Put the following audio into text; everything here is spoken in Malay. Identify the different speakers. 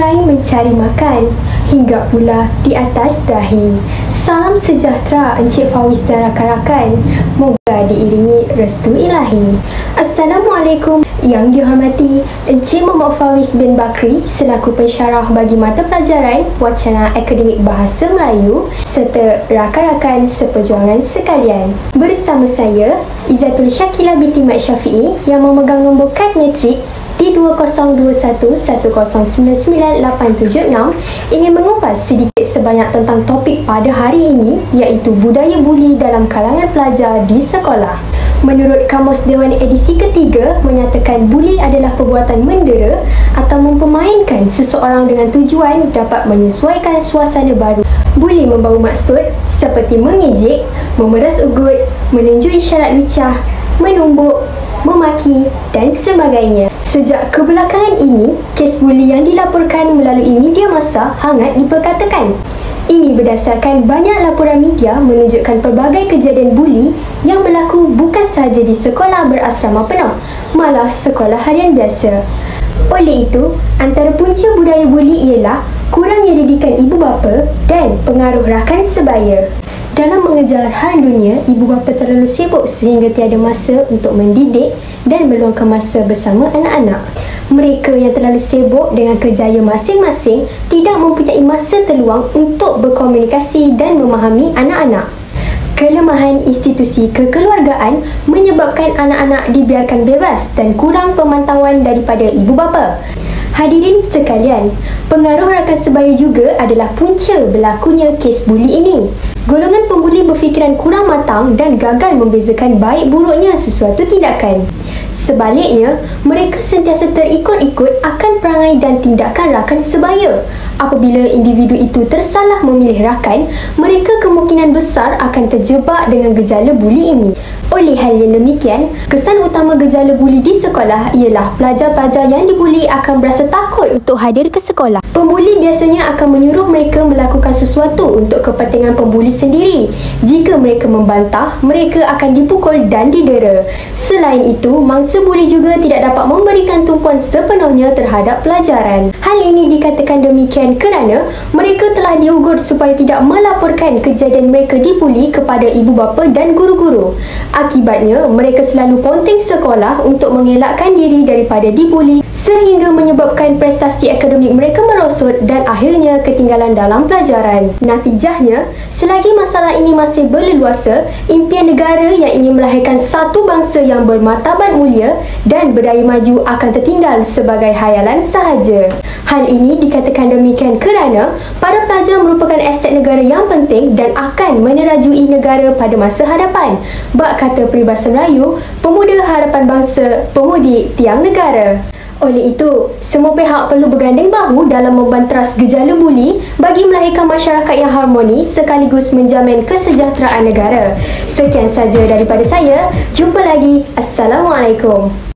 Speaker 1: berurai mencari makan, hingga pula di atas dahi. Salam sejahtera Encik Fawis dan rakan-rakan. Moga diiringi restu ilahi. Assalamualaikum. Yang dihormati Encik Muhammad Fawis bin Bakri selaku pensyarah bagi mata pelajaran Wacana Akademik Bahasa Melayu serta rakan-rakan seperjuangan sekalian. Bersama saya, Izzatul Syakila binti Mat Syafi'i yang memegang nombor kad metrik di 2021109987 ingin mengupas sedikit sebanyak tentang topik pada hari ini, iaitu budaya buli dalam kalangan pelajar di sekolah. Menurut Kamus Dewan edisi ketiga menyatakan buli adalah perbuatan mendera atau mempermainkan seseorang dengan tujuan dapat menyesuaikan suasana baru. Buli membawa maksud seperti mengejek, memeras ugut, menunjuk isyarat lucah, menumbuk, memaki dan sebagainya. Sejak kebelakangan ini, kes buli yang dilaporkan melalui media massa hangat diperkatakan. Ini berdasarkan banyak laporan media menunjukkan pelbagai kejadian buli yang berlaku bukan sahaja di sekolah berasrama penuh, malah sekolah harian biasa. Oleh itu, antara punca budaya buli ialah kurangnya didikan ibu bapa dan pengaruh rakan sebaya. Dalam mengejar hal dunia, ibu bapa terlalu sibuk sehingga tiada masa untuk mendidik dan meluangkan masa bersama anak-anak. Mereka yang terlalu sibuk dengan kerjaya masing-masing tidak mempunyai masa terluang untuk berkomunikasi dan memahami anak-anak. Kelemahan institusi kekeluargaan menyebabkan anak-anak dibiarkan bebas dan kurang pemantauan daripada ibu bapa. Hadirin sekalian, pengaruh rakan sebaya juga adalah punca berlakunya kes buli ini. Golongan pembuli berfikiran kurang matang dan gagal membezakan baik buruknya sesuatu tindakan. Sebaliknya, mereka sentiasa terikut-ikut akan perangai dan tindakan rakan sebaya. Apabila individu itu tersalah memilih rakan, mereka kemungkinan besar akan terjebak dengan gejala buli ini. Oleh hal yang demikian, kesan utama gejala buli di sekolah ialah pelajar-pelajar yang dibuli akan berasa takut untuk hadir ke sekolah. Pembuli biasanya akan menyuruh mereka melakukan sesuatu untuk kepentingan pembuli sendiri. Jika mereka membantah, mereka akan dipukul dan didera. Selain itu, mangsa buli juga tidak dapat memberikan tumpuan sepenuhnya terhadap pelajaran. Hal ini dikatakan demikian kerana mereka telah diugut supaya tidak melaporkan kejadian mereka dibuli kepada ibu bapa dan guru-guru. Akibatnya, mereka selalu ponteng sekolah untuk mengelakkan diri daripada dibuli sehingga menyebabkan prestasi akademik mereka merosot dan akhirnya ketinggalan dalam pelajaran. Natijahnya, selagi masalah ini masih berleluasa, impian negara yang ingin melahirkan satu bangsa yang bermartabat mulia dan berdaya maju akan tertinggal sebagai hayalan sahaja. Hal ini dikatakan demikian kerana para pelajar merupakan aset negara yang penting dan akan menerajui negara pada masa hadapan. Bak kata peribahasa Melayu, pemuda harapan bangsa, pemudi tiang negara. Oleh itu, semua pihak perlu berganding bahu dalam membanteras gejala buli bagi melahirkan masyarakat yang harmonis sekaligus menjamin kesejahteraan negara. Sekian saja daripada saya. Jumpa lagi. Assalamualaikum.